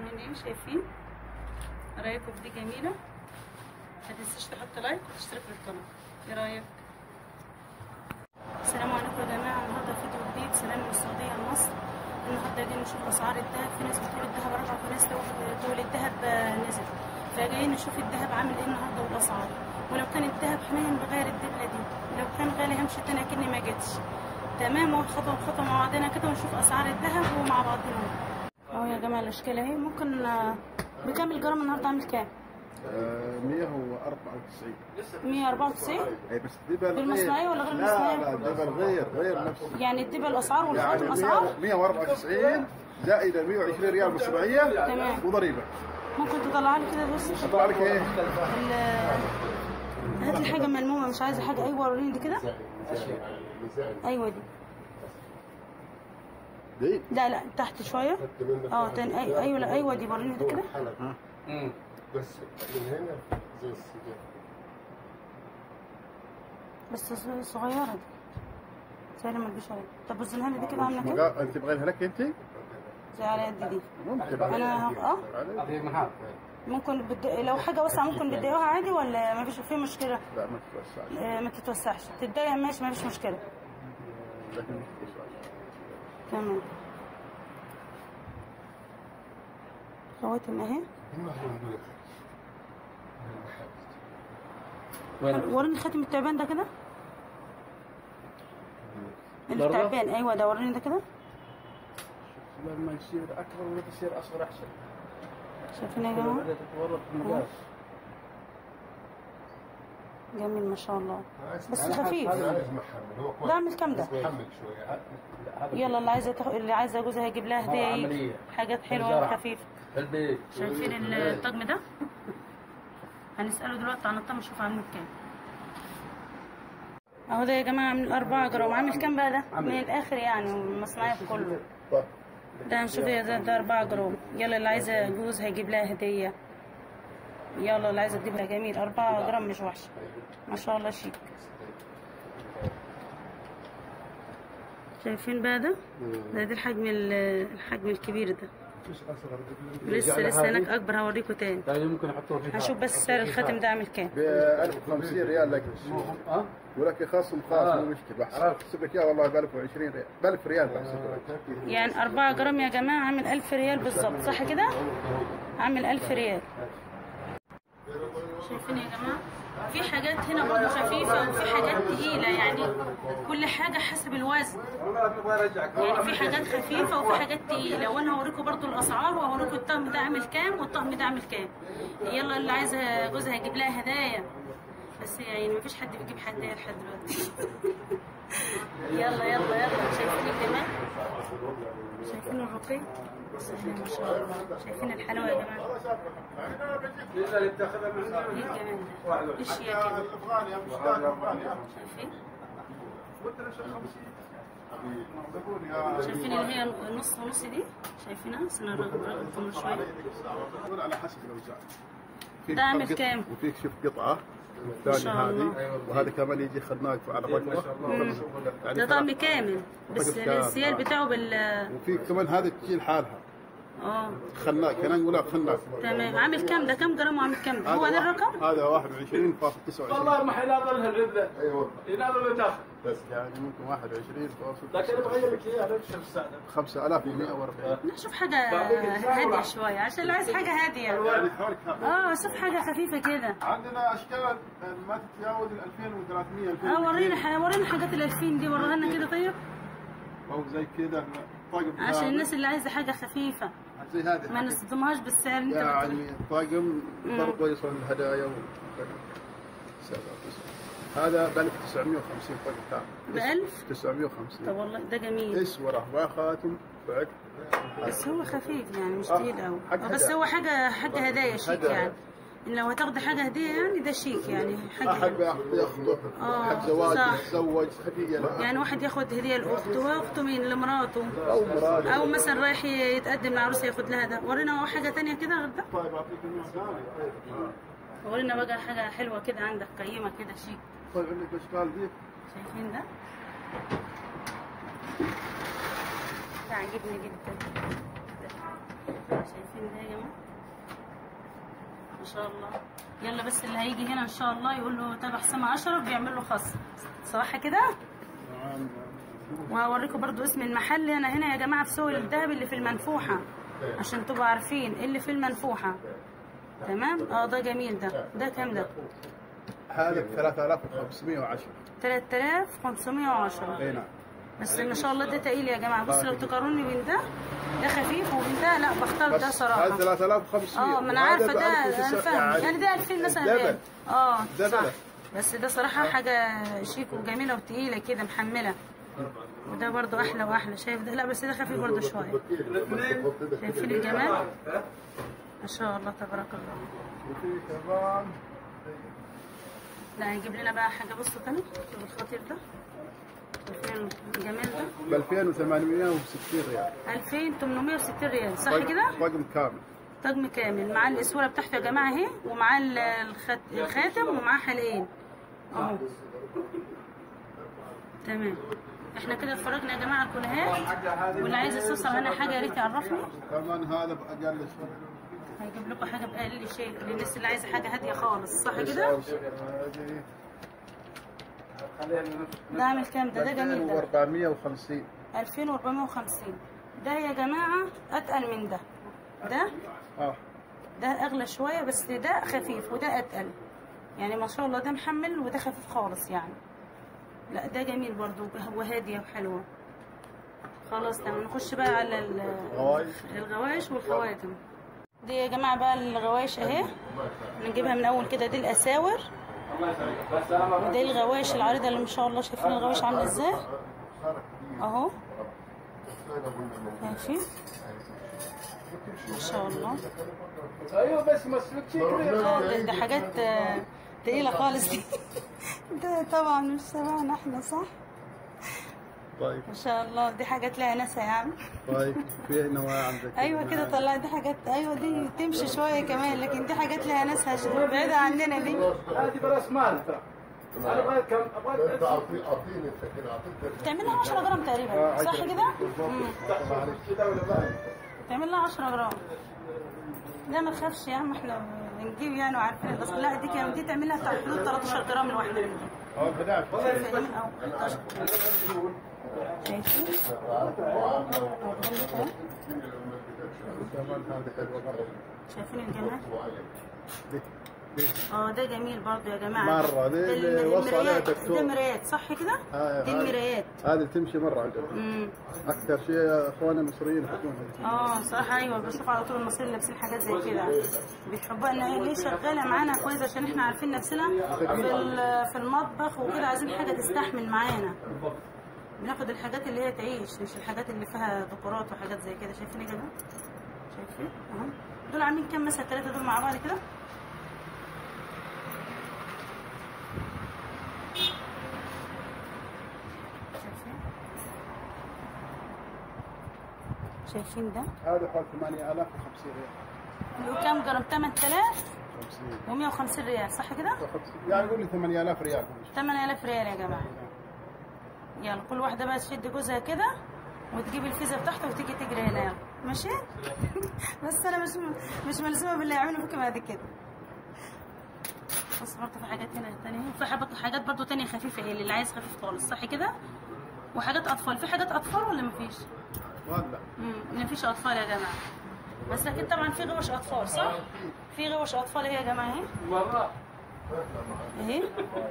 عاملين ايه؟ شايفين رايكم دي جميله؟ ما تنسيش تحط لايك وتشترك في القناه. ايه رايك؟ السلام عليكم يا جماعه، النهارده فيديو جديد. سلام من السعوديه لمصر. النهارده جايين نشوف اسعار الذهب. في ناس بتقول الذهب رفع وفي ناس تقول الذهب نزل، فجايين نشوف الذهب عامل ايه النهارده والاسعار. ولو كان الذهب حنين بغير الدبله دي، لو كان غالي همشي تاني اكني ما جيتش. تمام، خطوه بخطوه مع بعضنا كده ونشوف اسعار الذهب ومع بعضنا. اهو يا جماعه الاشكال اهي. ممكن بكام الجرام النهارده عامل كام؟ 194. 194؟ اي بس الدبل بالمصنعيه ولا غير المصنعيه؟ لا الدبل غير نفسه. يعني الدبل الاسعار والخاتم اسعار؟ 194 زائد 120 ريال مصنعيه. تمام. وضريبه. ممكن تطلع لي كده بص؟ اطلع لك ايه؟ هات لي حاجه ملمومه، مش عايزه حاجه. ايوه وريني دي كده. ايوه دي. لا تحت شويه. تاني. ايوه لا ايوه دي، وريني دي كده. بس من هنا زي السجاد بس صغيره دي. سهله ما تجيش عليها. طب وزنها لي دي كده عامله كده؟ انت تبغينها لك انت؟ زي على قد دي. ممكن انا ممكن لو حاجه واسعه ممكن بتضايقوها عادي ولا ما فيش فيه مشكله؟ لا ما تتوسعش. ما تتوسعش. تتضايق ماشي، ما فيش مشكله. لكن ما تتوسعش. تمام. خواتم اهي. وريني خاتم التعبان ده كده. التعبان ايوه ده، وريني ده كده. لما يصير اكبر ولا يصير اصغر احسن. شايفين يا جماعه؟ جميل ما شاء الله، بس خفيف. ده عامل كام ده؟ يلا اللي عايزه جوزها هيجيب لها هديه، حاجات حلوه وخفيفه. شايفين الطقم ده؟ هنساله دلوقتي عن الطقم نشوف عامل كام. اهو ده يا جماعه عامل 4 جرام. عامل كام بقى ده؟ من الاخر يعني المصنعيه كله. ده هنشوف ده 4 جرام. يلا اللي عايزه جوز هيجيب لها هديه. يلا اللي عايزه تجيبها جميل. 4 جرام مش وحشه ما شاء الله، شيك. شايفين بقى ده؟ ده الحجم الكبير ده. لسه هناك اكبر، هوريكم تاني. ممكن احطه فيها. هنشوف بس سعر الخاتم ده عامل كام. ب 1050 ريال لك. ولك خصم خاص مو مشكله. بحسب لك اياه والله ب 1020 ريال، ب 1000 ريال بحسب لك. يعني 4 جرام يا جماعه عامل 1000 ريال بالظبط، صح كده؟ عامل 1000 ريال. شايفين يا جماعه؟ في حاجات هنا برضه خفيفه وفي حاجات تقيله، يعني كل حاجه حسب الوزن. يعني في حاجات خفيفه وفي حاجات تقيله، وانا هوريكم برضه الاسعار وهوريكم الطقم ده عامل كام والطقم ده عامل كام. يلا اللي عايزه جوزها هيجيب لها هدايا، بس يعني مفيش حد بيجيب هدايا لحد دلوقتي. يلا شايفين الجمال؟ شايفين الرقي؟ بسم الله ما شاء الله. شايفين الحلاوه يا جماعه؟ ايه الجمال ده؟ ايش يا كده؟ شايفين اللي هي النص ونص دي؟ شايفينها؟ سنة الرقم شويه. على حسب الاوزان. ده عامل كام؟ وفيك شوف قطعه الثاني هذه، وهذا كمان يجي خدناك على الرقبه. ده طقم كامل بس السيال بتاعه وفي كمان هذا تجي لحالها. خناق كان نقولها خناق. تمام. عامل كام ده؟ كم جرام وعامل كام؟ هو ده الرقم؟ هذا 21.29. والله ما حيناظرها العبده. اي والله يناظر الداخل. بس يعني ممكن 21.29. لكن بغير لك اياها نفس السعر. 5140. نشوف حاجه هاديه شويه عشان اللي عايز حاجه هاديه. يعني حوالي شوف حاجه خفيفه كده. عندنا اشكال ما تتجاوز ال 2300. ورينا حاجات ال 2000 دي، وريها لنا كده طيب. او زي كده طاقم عشان الناس اللي عايزه حاجه خخيفه زي هذه ما نصدمهاش بالسعر اللي انت يعني طاقم برضه يوصل الهدايا هذا ب 1950 طاقم كامل. ب 1950. طب والله ده جميل. اسوره وخاتم بعد. بس هو خفيف يعني مش تقيل قوي. بس هو حاجه هدايا شيك يعني. لو هتاخدي حاجه هديه يعني ده شيك يعني. حاجه ياخذه حق زواج يتزوج هديه. يعني واحد ياخد هديه لاخته واخته مين لمراته او مثلا رايح يتقدم لعروسه ياخد لها ده. ورينا حاجه ثانيه كده غير ده. طيب اعطيك المثال. ورينا بقى حاجه حلوه كده عندك قيمه كده شيك. طيب عندك اشكال دي. شايفين ده؟ عاجبني جدا. شايفين شايفين ده يا جماعه ما شاء الله. يلا بس اللي هيجي هنا ان شاء الله يقول له تابع سما اشرف بيعمل له خصم صراحه كده. وهوريكم برضو اسم المحل. انا هنا يا جماعه في سوق الذهب اللي في المنفوحه عشان تبقوا عارفين اللي في المنفوحه. تمام. ده جميل. ده كام ده؟ هذا ب 3510. 3510. اي نعم. بس ما شاء الله ده تقيل يا جماعه. بص لو تقارني بين ده خفيف وبين ده لا بختار ده صراحه. هذا 3500. ما انا عارفه ده انا فاهم يعني ده 2000 مثلا. صح. بس ده صراحه حاجه شيك وجميله وتقيله كده محمله. وده برضو احلى واحلى. شايف ده؟ لا بس ده خفيف برضو شويه. شايفين الجمال ما شاء الله تبارك الله. لا هيجيب لنا بقى حاجه. بصوا تاني الخطير ده. شايفين الجمال ده ب 2860 ريال. 2860 ريال صح كده؟ طقم كامل. طقم كامل مع الاسوره بتاعته يا جماعه اهي ومع الخاتم ومع حلقين اهو. تمام. احنا كده اتفرجنا يا جماعه على الكلهات. واللي عايز يستفسر عنها حاجه يا ريت يعرفني. كمان هذا باقل شيء. هيجيب لكم حاجه باقل شيء للناس اللي عايزه حاجه هاديه خالص صح كده؟ ده عامل كام ده؟ جميل ده 2450. 2450. ده يا جماعه اتقل من ده. ده اغلى شويه بس ده خفيف وده اتقل يعني ما شاء الله. ده محمل وده خفيف خالص يعني. لا ده جميل برضو وهاديه وحلوه. خلاص تمام. نخش بقى على الغوايش والخواتم. دي يا جماعه بقى الغوايش اهي نجيبها من اول كده. دي الاساور ودي الغوايش العريضه اللي ما شاء الله. شايفين الغوايش عامله ازاي اهو. شايفين ما شاء الله. ايوه بس مسلوك ده حاجات تقيله خالص دي. ده طبعا مش تبعنا احنا صح. طيب ما شاء الله. دي حاجات لها ناسها يا عم. طيب في نوع عندك. ايوه كده طلع. دي حاجات ايوه دي تمشي شويه كمان لكن دي حاجات لها ناسها بعيده عننا دي. هذه براس مال ترى. انا ابغى كم ابغى اعطيني تعمل لها 10 جرام تقريبا صح كده؟ تعمل لها 10 جرام. لا ما تخافش يا عم احنا بنجيب يعني وعارفين. بس لا دي كام؟ دي تعمل لها حدود 13 جرام الواحده من دي. شايفين؟ شايفين الجمال؟ ده جميل برضه يا جماعه. مره دي اللي وصل عليها دكتور. ده مرايات صح كده؟ دي المرايات. هذه تمشي مره عندنا. اكثر شيء اخواننا المصريين يحبونها. صراحه ايوه بشوف على طول المصريين لابسين حاجات زي كده. بيحبوها ان ليه شغاله معانا كويس عشان احنا عارفين نفسنا في المطبخ وكده. عايزين حاجه تستحمل معانا. بناخد الحاجات اللي هي تعيش مش الحاجات اللي فيها ديكورات وحاجات زي كده. شايفين يا جماعه؟ شايفين اهو. دول عاملين كام مثلا؟ 3 دول مع بعض كده. شايفين ده؟ هذا حوالي 8050 ريال. كام جرام؟ 8150 ريال صح كده؟ يعني قول لي 8000 ريال. 8000 ريال يا جماعه. يلا كل واحده بقى تشد جوزها كده وتجيب الفيزا بتاعته وتيجي تجري هنا. يلا ماشي. بس انا مش ملزومه باللي يعملوا فيكم بعد كده. بص برضه في حاجات هنا ثانيه. في حاجات برضه ثانيه خفيفه اللي عايز خفيف خالص صح كده؟ وحاجات اطفال. في حاجات اطفال ولا مفيش؟ ولا مفيش اطفال يا جماعه. بس لكن طبعا في غوش اطفال صح؟ في غوش اطفال اهي يا جماعه اهي. اهي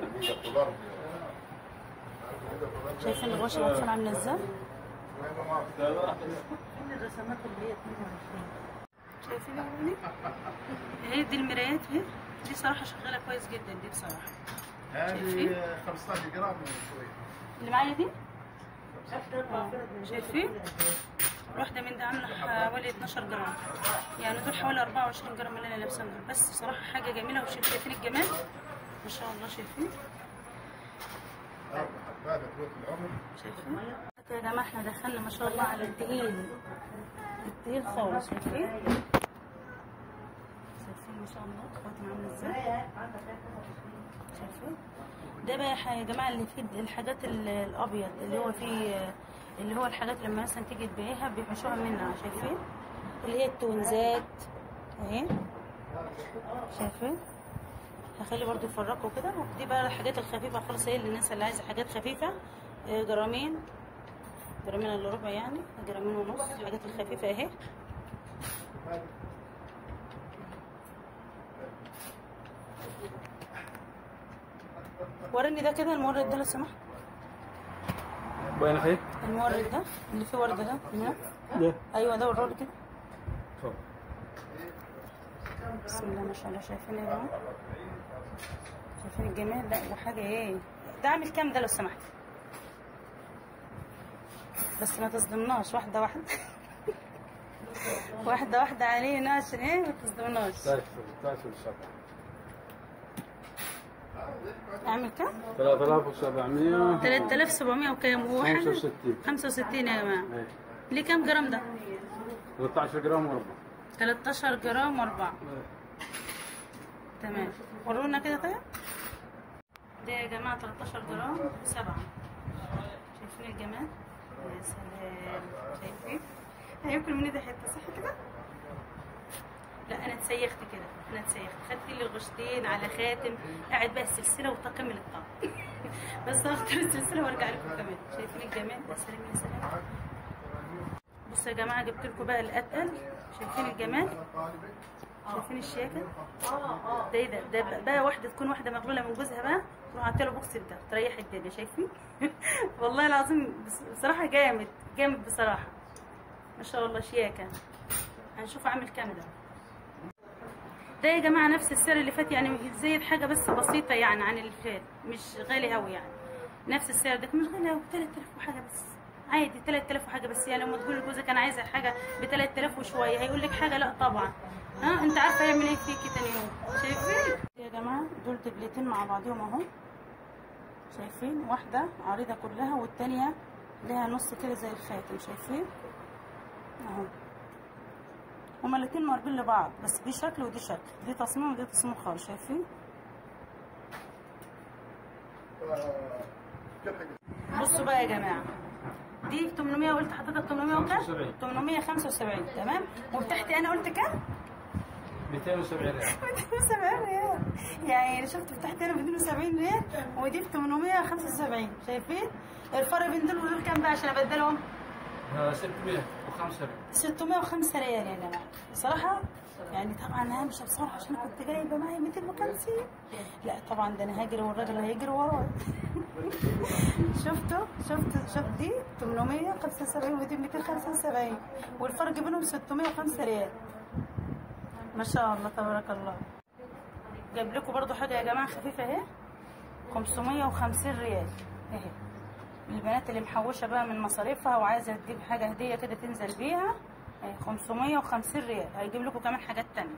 شايفين غوش الاطفال عامله ازاي؟ الرسمات اللي هي 22 شايفين يا ولي؟ اهي دي المرايات اهي. دي صراحه شغاله كويس جدا دي بصراحه. شايفين؟ 15 جرام شويه. اللي معايا دي؟ شايفين؟ واحدة من ده عاملة حوالي 12 جرام. يعني دول حوالي 24 جرام اللي انا لابساهم دول. بس صراحة حاجة جميلة. وشايفين الجمال؟ ما شاء الله. شايفين؟ شايفين؟ يا جماعة احنا دخلنا ما شاء الله على التقيل. التقيل خالص. شايفين؟ شايفين ما شاء الله الخواتم عاملة ازاي؟ شايفين؟ ده بقى يا جماعة اللي فيه الحاجات الأبيض اللي هو فيه اللي هو الحاجات لما مثلا تيجي تبيعيها بيحشوها منها. شايفين؟ اللي هي التونزات اهي، شايفين؟ هخلي برضو يفرقوا كده. ودي بقى الحاجات الخفيفه خالص، هي للناس اللي عايزه حاجات خفيفه. جرامين الا ربع، يعني جرامين ونص، الحاجات الخفيفه اهي. وريني ده كده، المورد ده لو سمحت. وين اخي؟ المورد ده اللي فيه ورده ده هنا. ايوه ده ورولي كده. بسم الله ما شاء الله. شايفين يا جماعه؟ شايفين الجمال ده؟ وحاجه ايه ده؟ عامل كام ده لو سمحت؟ بس ما تصدمناش، واحده واحده. واحده واحده علينا عشان ايه ما تصدمناش. اعمل كام؟ 3700. 3700 وكام؟ هو 65 يا جماعه. ليه كام جرام ده؟ 13 جرام وربع. 13 جرام وربع. تمام، ورونا كده. طيب ده يا جماعه 13 جرام 7. شايفين الجمال؟ يا سلام. شايفين؟ هياكل مني ده حته صح كده؟ لا انا اتسيخت كده، انا اتسيخت. خدت لي الغشتين على خاتم، قاعد بقى السلسله وتكمل الطعم. بس هختار السلسله وارجع لكم كمان. شايفين الجمال؟ يا سلام يا سلام. بصوا يا جماعه، جبت لكم بقى الاتقل. شايفين الجمال؟ شايفين الشياكه؟ ده ايه ده؟ ده بقى واحده تكون واحده مغلوله من جوزها بقى، تروح حاطه له بوكس ده تريح الدنيا. شايفين؟ والله العظيم بصراحه جامد جامد بصراحه، ما شاء الله شياكه. هنشوف عامل كام ده. ده يا جماعه نفس السعر اللي فات، يعني زايد حاجه بس بسيطه يعني عن اللي فات، مش غالي قوي يعني. نفس السعر ده مش غالي قوي، 3000 وحاجه بس، عادي 3000 وحاجه بس. يعني لما تقول لجوزك انا عايزه حاجه ب 3000 وشويه، هيقول لك حاجه؟ لا طبعا. انت عارفه هيعمل ايه فيكي تاني يوم. شايفين يا جماعه؟ دول دبلتين مع بعضهم اهو. شايفين؟ واحده عريضه كلها والتانيه ليها نص كده زي الخاتم. شايفين اهو؟ هما الاتنين مقربين لبعض، بس دي شكل ودي شكل، دي تصميم ودي تصميم خالص. شايفين؟ بصوا بقى يا جماعه، دي 800 قلت حضرتك 800 وكام؟ 875. تمام. وبتحتي انا قلت كام؟ 270 ريال. 270 ريال. يعني شفت بتحتي انا 270 ريال ودي ب 875. شايفين؟ الفرق بين دول ودول كام بقى عشان ابدلهم؟ 605 ريال. 605 ريال يا جماعه. بصراحه يعني طبعا انا همشي بسرعه عشان كنت جايبه معايا 250. لا طبعا ده انا هاجري والراجل هيجري ورايا. شفت دي 875 ودي 275 والفرق بينهم 605 ريال. ما شاء الله تبارك الله. جايب لكم برضو حاجه يا جماعه خفيفه اهي، 550 ريال اهي. البنات اللي محوشه بقى من مصاريفها وعايزه تجيب حاجه هديه كده تنزل بيها، 550 ريال. هيجيب لكم كمان حاجات تانية.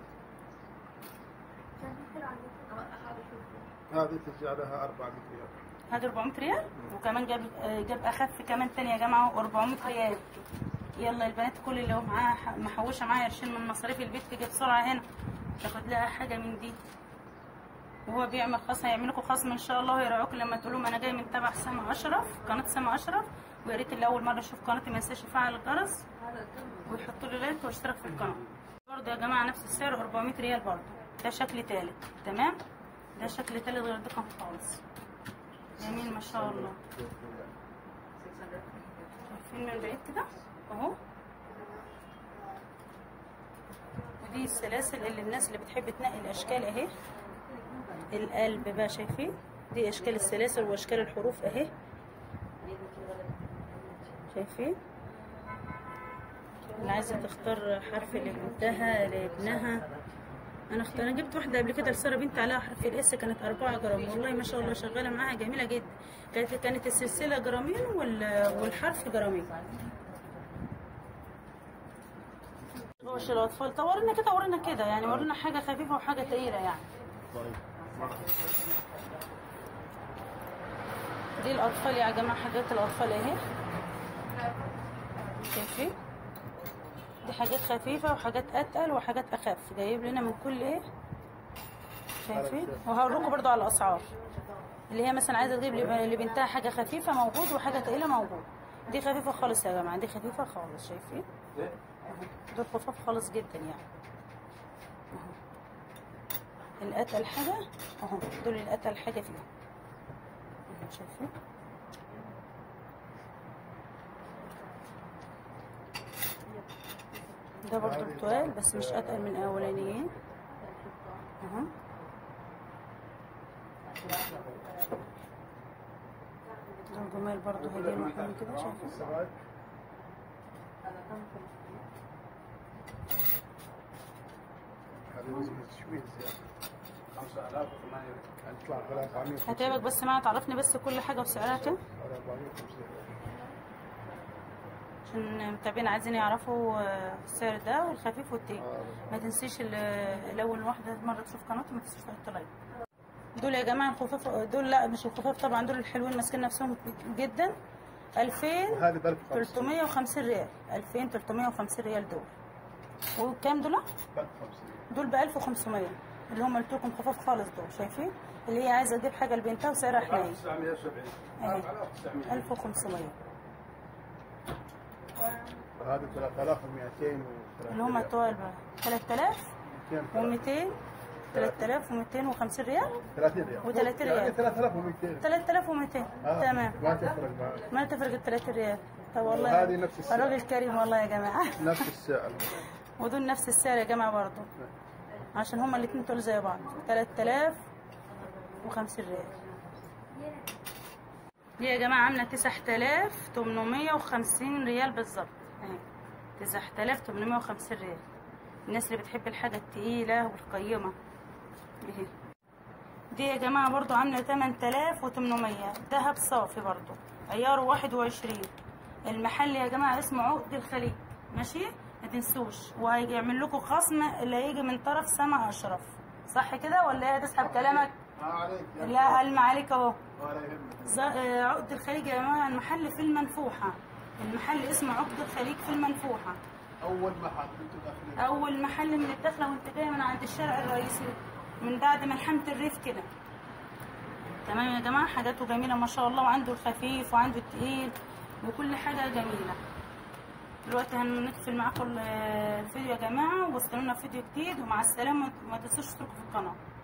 هذه ترجع لها 400 ريال. هذه 400 ريال وكمان جاب اخف كمان تاني يا جماعه 400 ريال. يلا البنات كل اللي معاها محوشه معاها قرشين من مصاريف البيت تيجي بسرعه هنا تاخد لها حاجه من دي. وهو بيعمل خاص، هيعمل لكم خصم ان شاء الله ويراعوكم لما تقولوا انا جاي من تبع سما اشرف، قناه سما اشرف. ويا ريت اللي اول مره يشوف قناتي ما ينساش يفعل الجرس ويحطوا لي لايك واشترك في القناه. برضه يا جماعه نفس السعر 400 ريال برضه. ده شكل تالت. تمام. ده شكل تالت غير ده خالص. جميل ما شاء الله. شايفين من بعيد كده اهو. ودي السلاسل اللي الناس اللي بتحب تنقي الاشكال اهي. القلب بقى شايفين؟ دي اشكال السلاسل واشكال الحروف اهي. شايفين؟ اللي عايزه تختار حرف لبنتها لابنها. انا جبت واحده قبل كده لساره بنت عليها حرف الاس، كانت 4 جرام. والله ما شاء الله شغاله معاها جميله جدا. كانت السلسله جرامين والحرف جرامين. روش الاطفال. طب ورينا كده ورينا كده، يعني ورينا حاجه خفيفه وحاجه تقيله يعني. دي الاطفال يا جماعه، حاجات الاطفال اهي. شايفين؟ دي حاجات خفيفه وحاجات اتقل وحاجات اخف، جايب لنا من كل ايه. شايفين؟ وهوريكم برضو على الاسعار. اللي هي مثلا عايزه تجيب لبنتها حاجه خفيفه موجود وحاجه تقيله موجود. دي خفيفه خالص يا جماعه، دي خفيفه خالص. شايفين؟ دول خفاف خالص جدا يعني اهو. الاتقل حاجه اهو، دول الاتقل حاجه فيهم اهو، شايفين؟ ده برضو التقال بس مش اتقل من الاولانيين اهو. دول جمال برضو هيجيبوا حلوين كده، شايفين؟ هتعبك بس معايا تعرفني بس كل حاجه وسعرها كام عشان المتابعين عايزين يعرفوا السعر ده والخفيف والتقيل. ما تنسيش الاول واحده مره تشوف قناتي ما تنسيش تحط لايك. دول يا جماعه الخفاف، دول لا مش الخفاف طبعا، دول الحلوين ماسكين نفسهم جدا. 2350 ريال، 2350 ريال دول. وكام دول؟ دول ب 1500 اللي هم قلت لكم خفاف خالص دول، شايفين؟ اللي هي عايزه تجيب حاجه لبنتها وسعرها حنين. 1500. هذا 3200 اللي هم الطوال بقى 3200 3250 ريال 30 ريال و30 ريال 3200 3200 تمام. ما تفرق معك، ما تفرق ال 30 ريال. طب والله هذه نفس السعر، الراجل كريم والله يا جماعه. نفس السعر. ودول نفس السعر يا جماعه برضه عشان هما الاثنين دول زي بعض 3050 ريال. دي يا جماعه عامله 9850 ريال بالظبط اهي، 9850 ريال. الناس اللي بتحب الحاجه التقيله والقيمه اهي. دي يا جماعه برضو عامله 8800 ذهب صافي برضو عياره 21. المحل يا جماعه اسمه عقد الخليج، ماشي؟ ما تنسوش، وهيعمل لكم خصم اللي هيجي من طرف سما اشرف، صح كده ولا ايه؟ هتسحب كلامك؟ لا الم عليك اهو. عقد الخليج يا جماعه المحل في المنفوحه، المحل اسمه عقد الخليج في المنفوحه. اول محل انت داخلين، اول محل من الدخله وانت جاي من عند الشارع الرئيسي من بعد ملحمه الريف كده. تمام يا جماعه، حاجاته جميله ما شاء الله، وعنده الخفيف وعنده التقيل وكل حاجه جميله. دلوقتي هنقفل معاكم الفيديو يا جماعه، واستنونا في فيديو جديد، ومع السلامه. ما تنسوش تشتركوا في القناه.